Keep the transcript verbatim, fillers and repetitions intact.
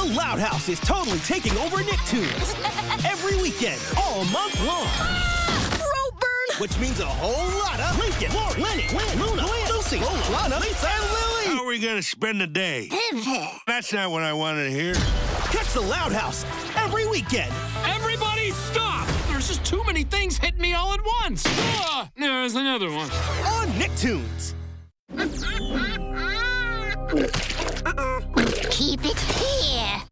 Loud House is totally taking over Nicktoons. Every weekend, all month long. Ah! Throat burn! Which means a whole lot of Lincoln, Lori, Lenny, Lynn, Luna, Lucy, Lola, Lana, Lisa, and Lily. How are we going to spend the day? That's not what I wanted to hear. Catch the Loud House every weekend. Everybody stop! There's just too many things hitting me all at once. Ah, there's another one. On Nicktoons. Keep it here.